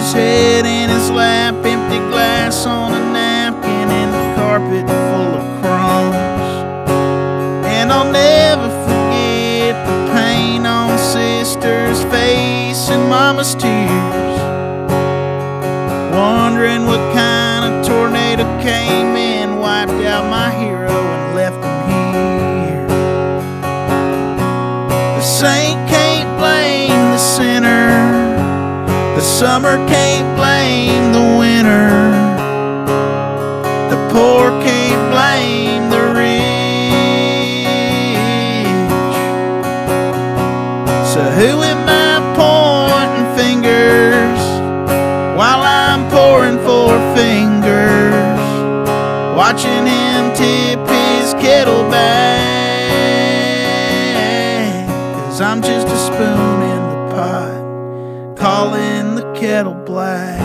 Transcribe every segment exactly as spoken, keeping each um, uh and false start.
his head in his lap, empty glass on a napkin, and the carpet full of crumbs. And I'll never forget the pain on sister's face and mama's tears, wondering what kind of tornado came in, wiped out my hero and left him here. The saint can't blame the sinner, the summer can't blame the winter, the poor can't blame the rich. So who am I pointing fingers while I'm pouring four fingers, watching him tip his kettle back? 'Cause I'm just a spoon in the pot, calling the kettle black.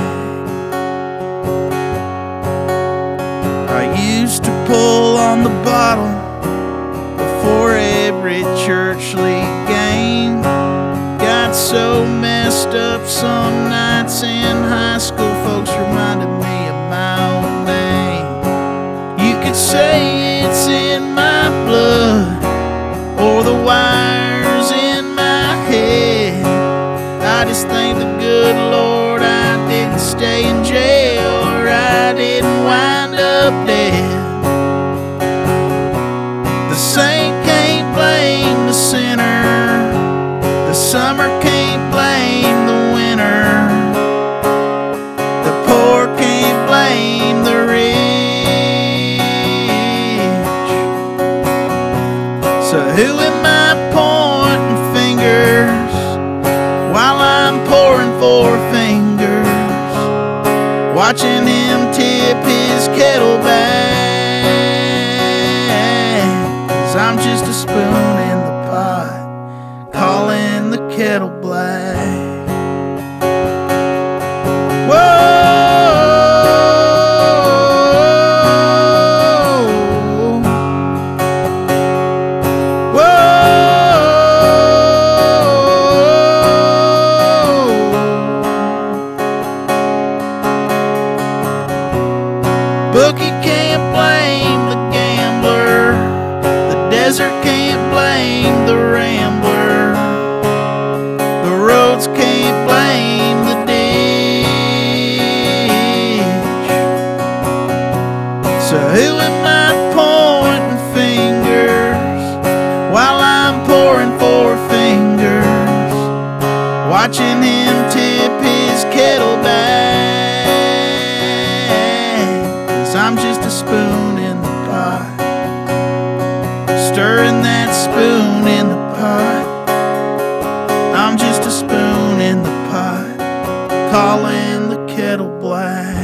I used to pull on the bottle before every church league game. Got so messed up some nights in high school, folks reminded me of my old name. You could say it's in my blood or the wires in my head. I just thank the good Lord I didn't stay in jail, or I didn't wind up dead. The saint can't blame the sinner, the summer can't blame the winter, the poor can't blame the rich. So who am I pointing fingers while I'm pouring four fingers, watching him tip his kettle back? 'Cause I'm just a spoon in the pot, calling the kettle black. Whoa, bookie can't blame the gambler, the desert can't blame the rambler, the roads can't blame the ditch. So who am I pointing fingers while I'm pouring four fingers, watching him tip his kettle back? 'Cause I'm just a spoon in the pot, stirring that spoon in the pot. I'm just a spoon in the pot, calling the kettle black.